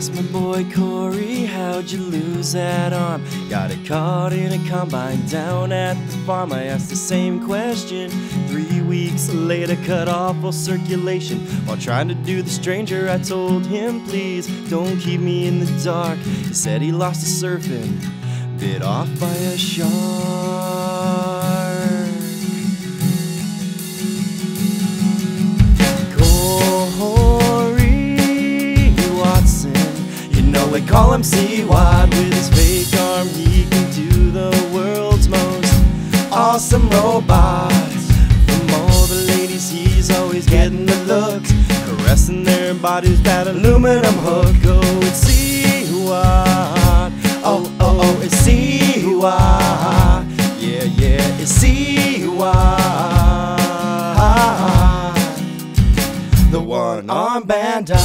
asked my boy Corey, how'd you lose that arm? Got it caught in a combine down at the farm. I asked the same question 3 weeks later, cut off all circulation while trying to do the stranger. I told him, please don't keep me in the dark. He said he lost to surfing, bit off by a shark. We call him C-Wad. With his fake arm he can do the world's most awesome robot. From all the ladies he's always getting the looks, caressing their bodies with that aluminum hook. Oh, it's C-Wad. Oh, oh, oh, it's C-Wad. Yeah, yeah, it's C-Wad. The one-armed bandit.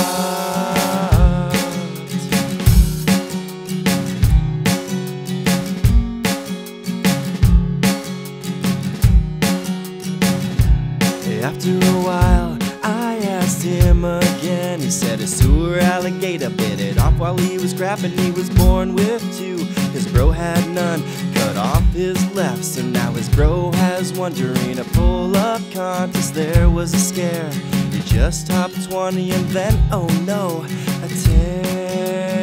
After a while, I asked him again. He said a sewer alligator bit it off while he was grabbing. He was born with two, his bro had none. Cut off his left, so now his bro has one. During a pull-up contest, there was a scare. He just topped 20 and then, oh no, a tear.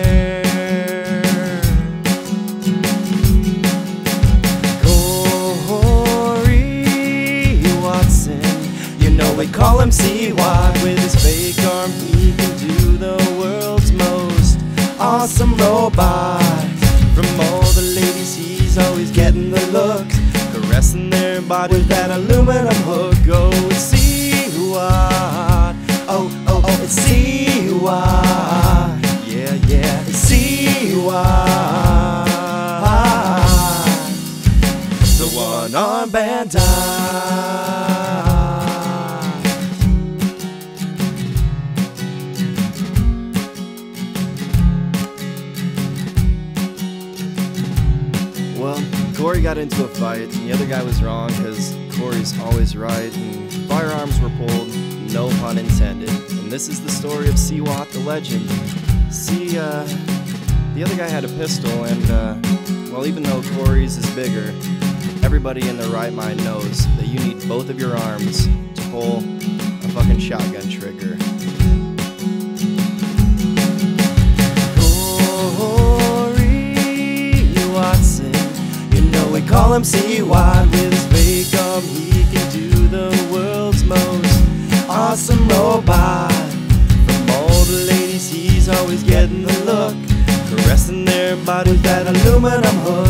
We call him C-Wad. With his fake arm he can do the world's most awesome robot. From all the ladies he's always getting the looks, caressing their body with that aluminum hook. Oh, it's C-Wad. Oh, oh, oh, it's C-Wad. Yeah, yeah, it's C-Wad. The one-armed bandit. Well, Corey got into a fight, and the other guy was wrong because Corey's always right, and firearms were pulled, no pun intended. And this is the story of C-Wad the legend. See, the other guy had a pistol, and, well, even though Corey's is bigger, everybody in their right mind knows that you need both of your arms to pull a fucking shotgun trigger. We call him C-Wad. With his fake arm he can do the world's most awesome robot. From all the ladies he's always getting the look, caressing their body with that aluminum hook.